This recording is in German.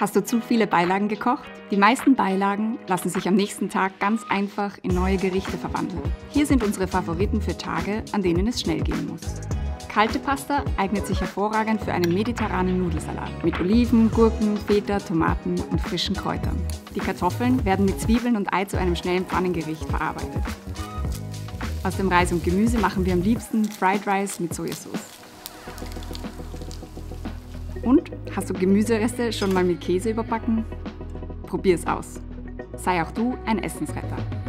Hast du zu viele Beilagen gekocht? Die meisten Beilagen lassen sich am nächsten Tag ganz einfach in neue Gerichte verwandeln. Hier sind unsere Favoriten für Tage, an denen es schnell gehen muss. Kalte Pasta eignet sich hervorragend für einen mediterranen Nudelsalat mit Oliven, Gurken, Feta, Tomaten und frischen Kräutern. Die Kartoffeln werden mit Zwiebeln und Ei zu einem schnellen Pfannengericht verarbeitet. Aus dem Reis und Gemüse machen wir am liebsten Fried Rice mit Sojasauce. Und, hast du Gemüsereste schon mal mit Käse überbacken? Probier's aus. Sei auch du ein Essensretter.